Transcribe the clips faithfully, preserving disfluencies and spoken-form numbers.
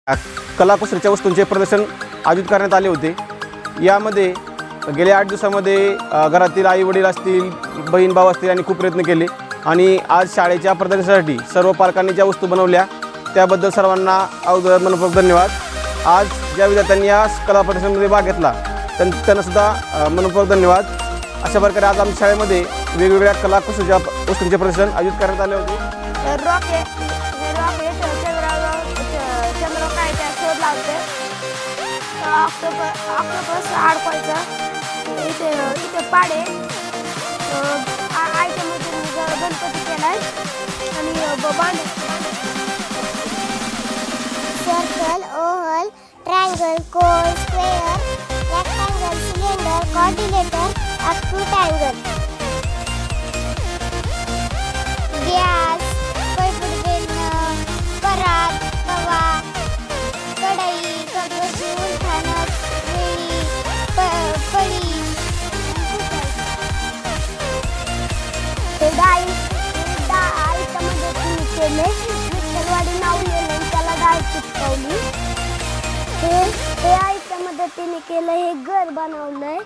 कलाकुसरीच्या वस्तूंचे प्रदर्शन आयोजित करण्यात आले होते। यामध्ये गेल्या आठ दिवसामध्ये घरातील आई वडील असतील, बहीण भाऊ असतील यांनी खूप प्रयत्न केले आणि आज शाळेच्या प्रदर्शनासाठी सर्व पालकांनी ज्या वस्तू बनवल्या त्याबद्दल सर्वांना अगोदर मनपूर्वक धन्यवाद। आज ज्या विद्यार्थ्यांनी या कला प्रदर्शनामध्ये भाग घेतला त्यांना सुद्धा मनपूर्वक धन्यवाद। अशा प्रकारे आज आमच्या शाळेमध्ये वेगवेगळ्या कलाकुसरीच्या वस्तूंचे प्रदर्शन आयोजित करण्यात आले होते। रॉकेट रॉकेट चंद्र काय त्या शोध लावते, ऑक्टोपस ऑक्टोपस अडकवायचा, इथे इथे पाडे आयटममध्ये गणपती केलाय आणि बांध circle, oval, triangle, cone, square, rectangle, cylinder, quadrilateral, up to triangle. Gas, पळपुटवेलणं, परात, तवा, कढई, कपची, उलथाणं, वेळी, पळी, हे डाळी डाळीच्या मदतीने केले, विठ्ठलवाडी नाव लिहिलं त्याला डाळ चिटकवली। हे हे आईच्या मदतीने केलं, हे घर बनवलंय,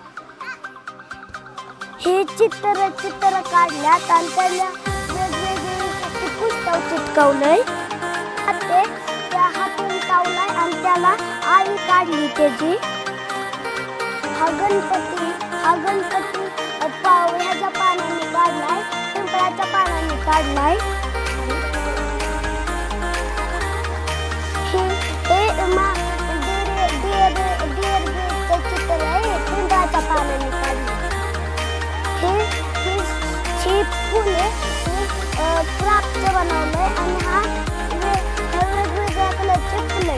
हे चित्र चित्र काढल्यात आणि त्याला वेगवेगळे पुस्तक चिटकवलंय। ते त्या हातून कावलाय आणि त्याला आई काढली त्याची। हा गणपती हा गणपती पाव ह्याच्या पानाने काढलाय, पिंपळाच्या पानाने काढलाय। हे मा डिअर डिअर डिअर चित्र आहे, पिंपळाच्या पानाने काढलं। हे हे फुले क्राफ्टचं बनवलंय आणि हा वेगवेगळ्या कलरचे फुले,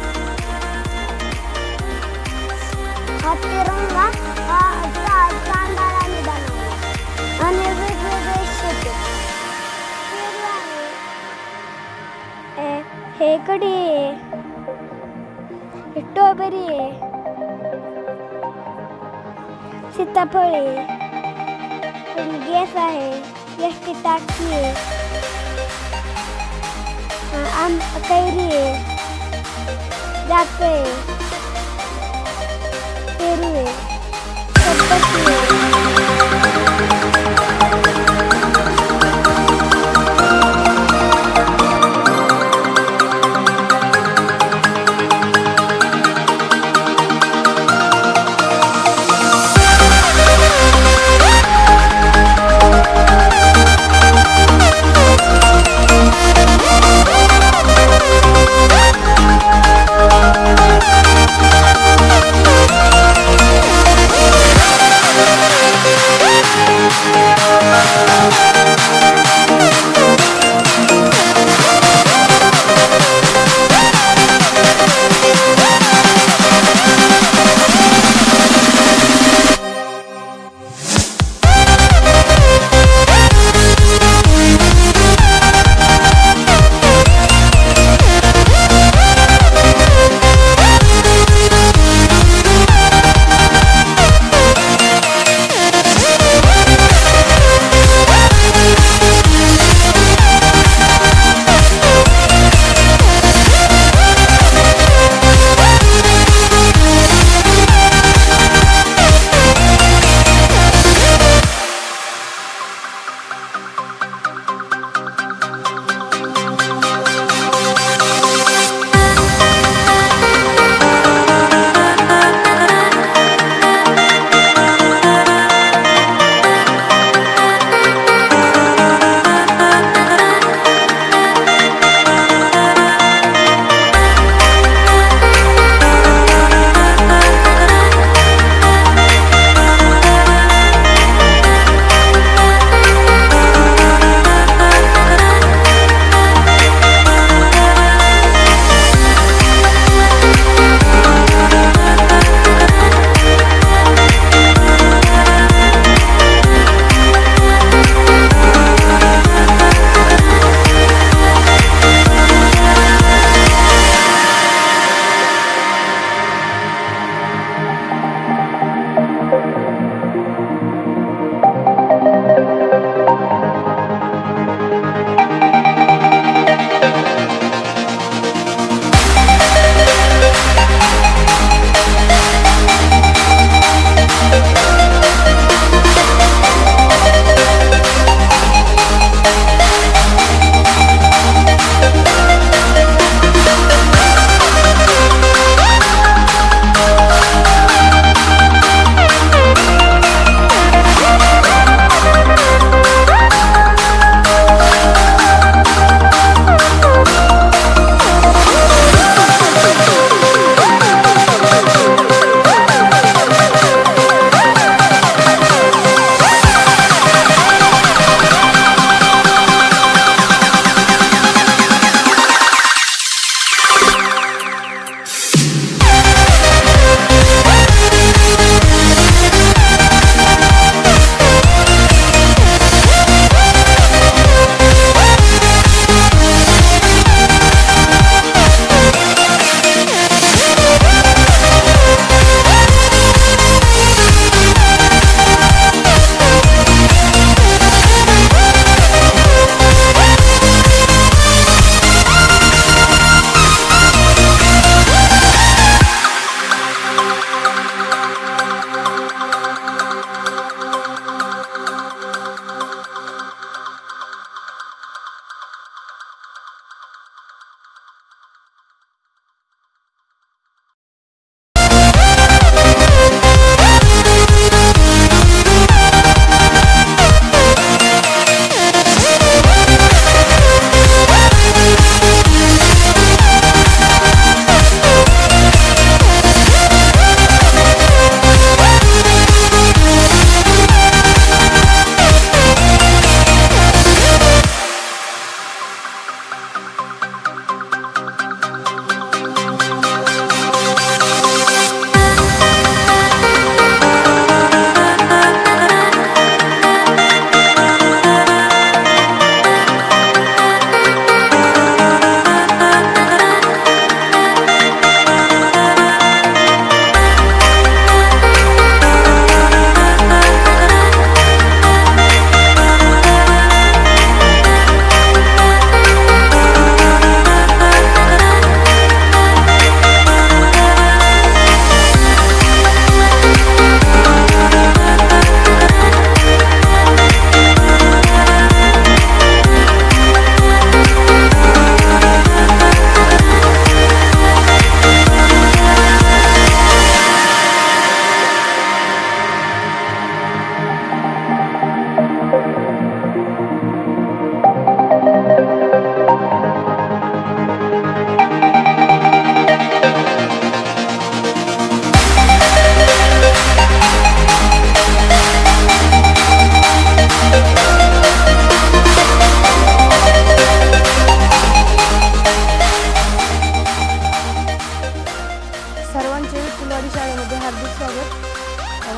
हा तिरंगा हा चांदाळाने बनवला आणि वेगवेगळे शेप आहे। हे कढी आहे, हे स्ट्रॉबेरी आहे, सीताफळ आहे, गॅस आहे, गॅसची टाकी आहे, आम कैरी आहे, जात आहे, पेरू आहे, सब्बती आहे। We'll be right back.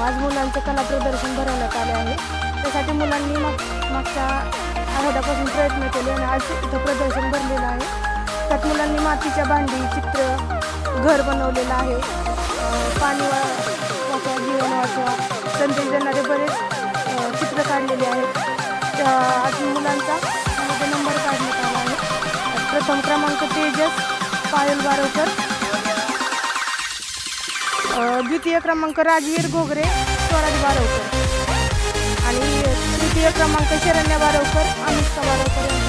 आज मुलांचे कला प्रदर्शन भरवण्यात आले आहे. त्यासाठी मुलांनी माग मागच्या आठवड्यापासून प्रयत्न केले आणि आज इथं प्रदर्शन भरलेलं आहे. त्यात मुलांनी मातीच्या भांडी, चित्र, घर बनवलेलं आहे. अ, पाणी वा वाचवा, जीवन वाचवा, संदेश देणारे बरेच अ, चित्र काढलेले आहेत. त्या आज मुलांचा मध्ये नंबर काढण्यात आला आहे. प्रथम क्रमांक तेजस पायल बारवकर, अ, द्वितीय क्रमांक राजवीर घोगरे स्वराज बारवकर आणि तृतीय क्रमांक शरण्या बारवकर अनुष्का बारवकर यांचा